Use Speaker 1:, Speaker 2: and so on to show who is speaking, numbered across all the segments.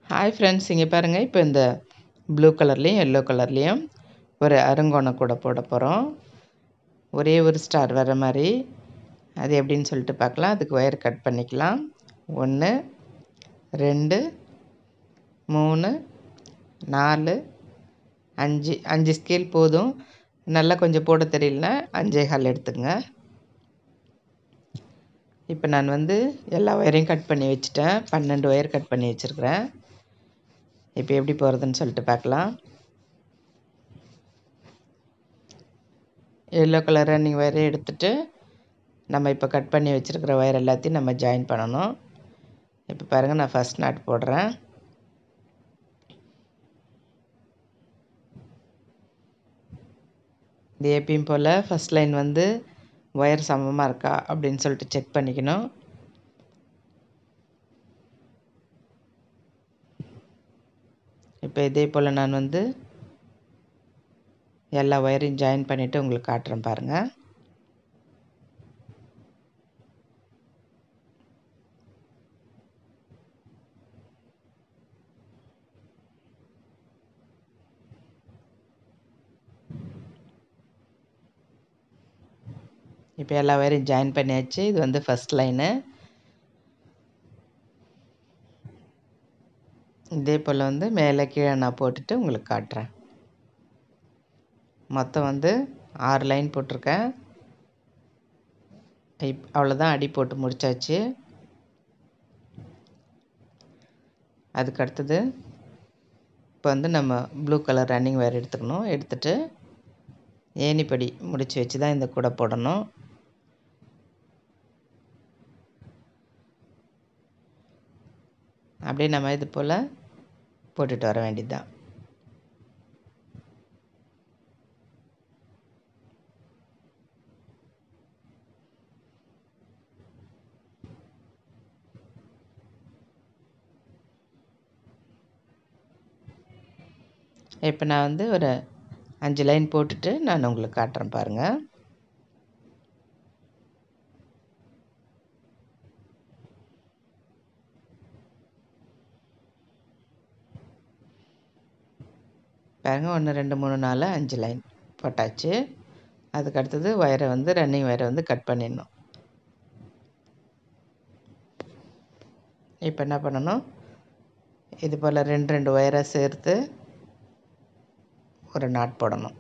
Speaker 1: Hi friends, இங்கே பாருங்கள். இப்போ இந்த ப்ளூ கலர்லேயும் எல்லோ கலர்லேயும் ஒரு அருங்கோண கூட போட போகிறோம். ஒரே ஒரு ஸ்டார் வர மாதிரி. அது எப்படின்னு சொல்லிட்டு பார்க்கலாம். அதுக்கு ஒயர் கட் பண்ணிக்கலாம். 1 2 3 4 5 5 ஸ்கேல் போதும். நல்லா கொஞ்சம் போட தெரியலனா 5.25 எடுத்துக்கங்க. இப்போ நான் எல்லா ஒயரையும் கட் பண்ணி வச்சுட்டேன். 12 ஒயர் கட் பண்ணி வச்சுருக்கிறேன். இப்போ எப்படி போகிறதுன்னு சொல்லிட்டு பார்க்கலாம். எல்லோ கலர் ரன்னிங் ஒயரை எடுத்துகிட்டு நம்ம இப்போ கட் பண்ணி வச்சுருக்கிற ஒயர் எல்லாத்தையும் நம்ம ஜாயின் பண்ணணும். இப்போ பாருங்கள், நான் ஃபஸ்ட் நாட் போடுறேன். இது எப்பயும் போல் ஃபஸ்ட் லைன் ஒயர் சமமாக இருக்கா அப்படின்னு சொல்லிட்டு செக் பண்ணிக்கணும். இப்போ இதே போல் நான் எல்லா ஒயரையும் ஜாயின் பண்ணிவிட்டு உங்களுக்கு காட்டுறேன் பாருங்கள். இப்போ எல்லா ஒயரையும் ஜாயின் பண்ணியாச்சு. இது ஃபஸ்ட் லைனு. இதே போல் மேலே கீழே நான் போட்டுட்டு உங்களுக்கு காட்டுறேன். மொத்தம் 6 லைன் போட்டிருக்கேன். அவ்வளோதான், அடி போட்டு முடித்தாச்சு. அதுக்கு அடுத்தது இப்போ நம்ம ப்ளூ கலர் ரன்னிங் ஒயர் எடுத்துக்கணும். எடுத்துகிட்டு ஏணிப்படி முடித்து வச்சு தான் இந்த கூடை போடணும். அப்படியே நம்ம இது போல் போட்டுட்டு வர வேண்டியது தான். இப்போ நான் ஒரு 5 லைன் போட்டுட்டு நான் உங்களுக்கு காட்டுறேன் பாருங்கள். பாருங்கள், 1 2 3 4 5 லைன் போட்டாச்சு. அதுக்கு அடுத்தது ஒயரை ரன்னிங் ஒயரை கட் பண்ணிடணும். இப்போ என்ன பண்ணணும், இது போல் 2 ஒயரை சேர்த்து ஒரு நாட் போடணும்.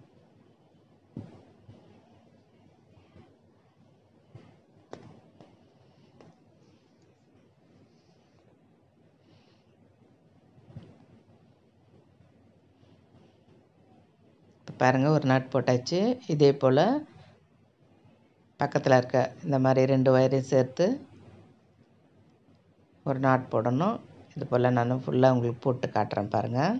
Speaker 1: பாருங்கள், ஒரு நாட் போட்டாச்சு. இதே போல் பக்கத்தில் இருக்க இந்த மாதிரி 2 ஒயரையும் சேர்த்து ஒரு நாட் போடணும். இது போல் நான் ஃபுல்லாக உங்களுக்கு போட்டு காட்டுறேன் பாருங்கள்.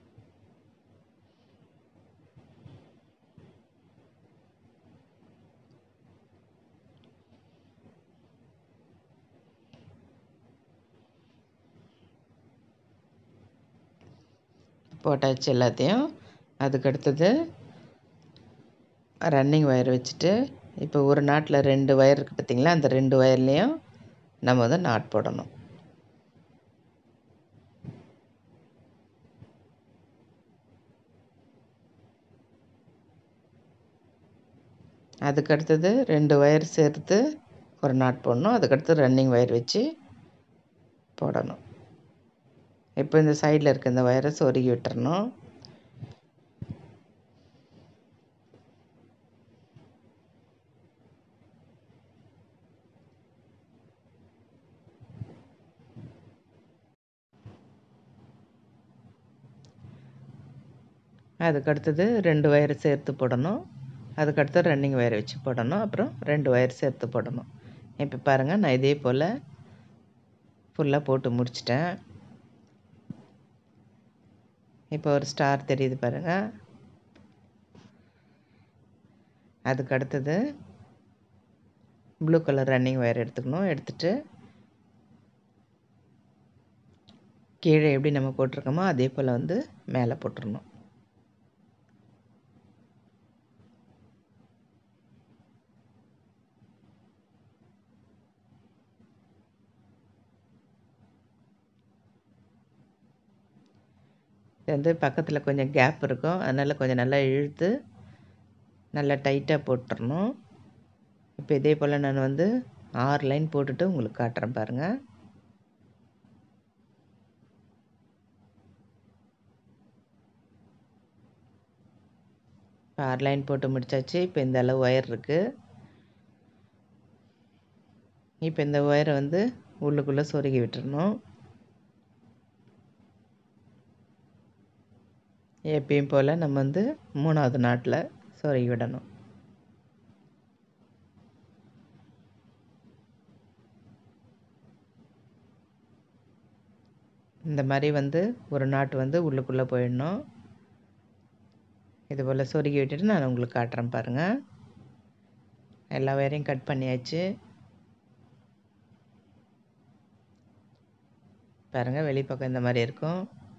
Speaker 1: போட்டாச்சு எல்லாத்தையும். அதுக்கு அடுத்தது ரன்னிங் ஒயர் வச்சுட்டு இப்போ ஒரு நாட்டில் 2 ஒயர் இருக்குது பார்த்திங்களா, அந்த 2 ஒயர்லேயும் நம்ம நாட் போடணும். அதுக்கு அடுத்தது 2 ஒயர் சேர்த்து ஒரு நாட் போடணும். அதுக்கடுத்து ரன்னிங் ஒயர் வச்சு போடணும். இப்போ இந்த சைடில் இருக்க இந்த ஒயரை சொருகி விட்டுறணும். அதுக்கு அடுத்தது 2 ஒயரை சேர்த்து போடணும். அதுக்கடுத்து ரன்னிங் ஒயரை வச்சு போடணும். அப்புறம் 2 ஒயர் சேர்த்து போடணும். இப்போ பாருங்கள், நான் இதே போல் ஃபுல்லாக போட்டு முடிச்சிட்டேன். இப்போ ஒரு ஸ்டார் தெரியுது பாருங்கள். அதுக்கு அடுத்தது ப்ளூ கலர் ரன்னிங் ஒயர் எடுத்துக்கணும். எடுத்துகிட்டு கீழே எப்படி நம்ம போட்டிருக்கோமோ அதே போல் மேலே போட்டுடணும். இது வந்து பக்கத்தில் கொஞ்சம் கேப் இருக்கும், அதனால் கொஞ்சம் நல்லா இழுத்து நல்லா டைட்டாக போட்டுறணும். இப்போ இதே போல் நான் வந்து 6 லைன் போட்டுட்டு உங்களுக்கு காட்டுறேன் பாருங்கள். இப்போ 6 லைன் போட்டு முடிச்சாச்சு. இப்போ இந்த அளவு ஒயர் இருக்குது. இப்போ இந்த ஒயரை வந்து உள்ளுக்குள்ளே சொருகி விட்டுறணும். எப்பயும் போல் நம்ம வந்து 3வது நாட்டில் சொருகி விடணும். இந்த மாதிரி வந்து ஒரு நாட்டு வந்து உள்ளுக்குள்ளே போயிடணும். இது போல் சொருகி விட்டுட்டு நான் உங்களுக்கு காட்டுறேன் பாருங்கள். எல்லா ஒயரையும் கட் பண்ணியாச்சு. பாருங்கள், வெளிப்பக்கம் இந்த மாதிரி இருக்கும்.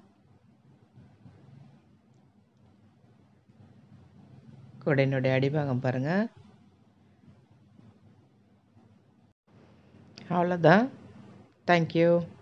Speaker 1: கூடையினுடைய அடிபாகம் பாருங்கள். அவ்வளோதான். தேங்க்யூ.